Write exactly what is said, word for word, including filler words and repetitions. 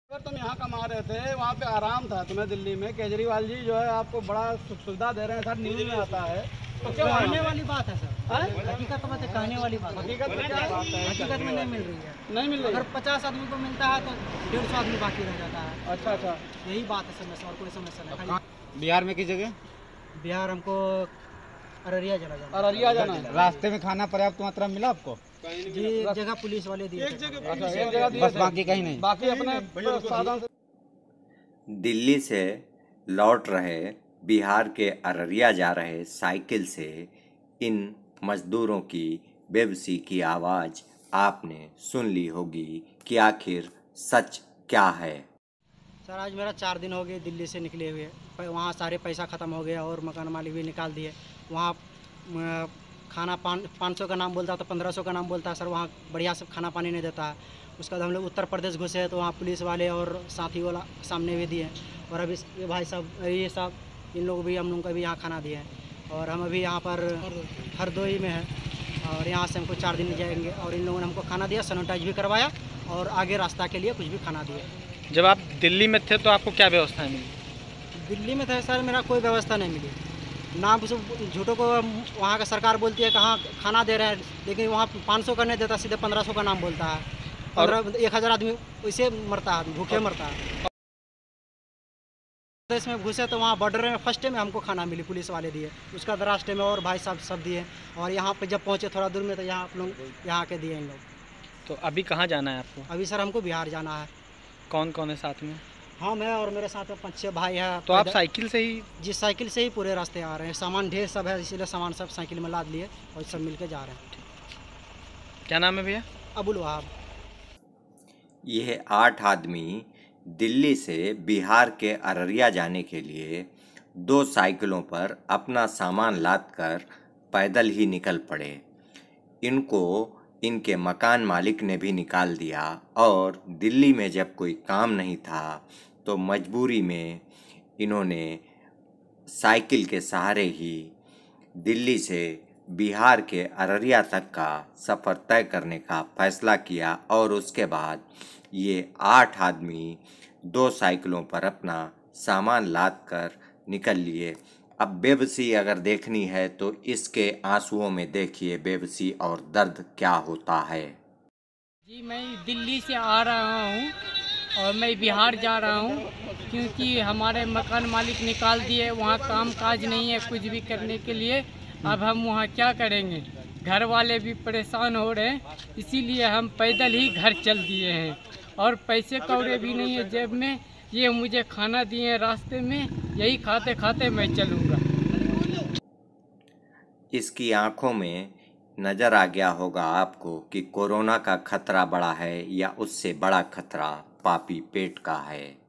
अगर तुम यहाँ कमा रहे थे वहाँ पे आराम था तुम्हें दिल्ली में, केजरीवाल जी जो है आपको बड़ा सुविधा दे रहे हैं, सर न्यूज़ में आता है, तो क्यों कहने वाली बात है सर, हकीकत में तो कहने वाली बात है। हकीकत में क्या बात है? हकीकत में नहीं मिल रही है, नहीं मिल रही। अगर पचास आदमी को मिलता है तो डेढ़ सौ आदमी बाकी रह जाता है। अच्छा अच्छा, यही बात है समस्या, और कोई समस्या नहीं। बिहार में किस जगह? बिहार हमको अररिया चला जाना। अररिया जाना है। रास्ते में खाना पर्याप्त मात्रा में मिला आपको? जी एक जगह पुलिस वाले दिए थे। अच्छा, एक जगह दिए बस थे। बाकी कहीं नहीं? बाकी अपने साधन से। दिल्ली से लौट रहे बिहार के अररिया जा रहे साइकिल से इन मजदूरों की बेबसी की आवाज़ आपने सुन ली होगी कि आखिर सच क्या है। सर आज मेरा चार दिन हो गए दिल्ली से निकले हुए, वहाँ सारे पैसा ख़त्म हो गया और मकान मालिक भी निकाल दिए। वहाँ खाना पान पाँच सौ का नाम बोलता तो पंद्रह सौ का नाम बोलता है सर, वहाँ बढ़िया से खाना पानी नहीं देता है। उसके बाद हम लोग उत्तर प्रदेश घुसे तो वहाँ पुलिस वाले और साथी वाला सामने भी दिए, और अभी ये भाई साहब ये सब इन लोग भी हम लोग को भी यहाँ खाना दिए हैं। और हम अभी यहाँ पर हरदोई में हैं और यहाँ से हमको चार दिन जाएंगे, और इन लोगों ने हमको खाना दिया, सैनिटाइज भी करवाया और आगे रास्ता के लिए कुछ भी खाना दिया। जब आप दिल्ली में थे तो आपको क्या व्यवस्थाएं मिली? दिल्ली में थे सर, मेरा कोई व्यवस्था नहीं मिली ना। झूठों को वहाँ का सरकार बोलती है कहाँ खाना दे रहे हैं, लेकिन वहाँ पाँच सौ का नहीं देता, सीधे पंद्रह सौ का नाम बोलता है। पंद्रह एक हज़ार आदमी वैसे मरता है, भूखे मरता है। देश में घुसे तो वहाँ बॉर्डर में फर्स्ट में हमको खाना मिली, पुलिस वाले दिए, उसका रास्ते में और भाई साहब सब दिए, और यहाँ पे जब पहुँचे थोड़ा दूर में तो यहाँ आप लोग यहाँ के दिए इन लोग। तो अभी कहाँ जाना है आपको? अभी सर हमको बिहार जाना है। कौन कौन है साथ में? हाँ मैं और मेरे साथ में पाँच छः भाई हैं। तो आप साइकिल से ही? जी साइकिल से ही पूरे रास्ते आ रहे हैं, सामान ढेर सब है इसीलिए सामान सब साइकिल में लाद लिए और सब मिल के जा रहे हैं। क्या नाम है भैया? अबुल वहाब। यह आठ आदमी दिल्ली से बिहार के अररिया जाने के लिए दो साइकिलों पर अपना सामान लादकर पैदल ही निकल पड़े। इनको इनके मकान मालिक ने भी निकाल दिया, और दिल्ली में जब कोई काम नहीं था तो मजबूरी में इन्होंने साइकिल के सहारे ही दिल्ली से बिहार के अररिया तक का सफ़र तय करने का फैसला किया, और उसके बाद ये आठ आदमी दो साइकिलों पर अपना सामान लाद कर निकल लिए। अब बेबसी अगर देखनी है तो इसके आंसुओं में देखिए बेबसी और दर्द क्या होता है। जी मैं दिल्ली से आ रहा हूँ और मैं बिहार जा रहा हूँ, क्योंकि हमारे मकान मालिक निकाल दिए, वहाँ काम काज नहीं है कुछ भी करने के लिए। अब हम वहाँ क्या करेंगे, घर वाले भी परेशान हो रहे हैं, इसीलिए हम पैदल ही घर चल दिए हैं, और पैसे कौड़े भी नहीं है जेब में। ये मुझे खाना दिए रास्ते में, यही खाते खाते मैं चलूँगा। इसकी आंखों में नज़र आ गया होगा आपको कि कोरोना का खतरा बड़ा है या उससे बड़ा खतरा पापी पेट का है।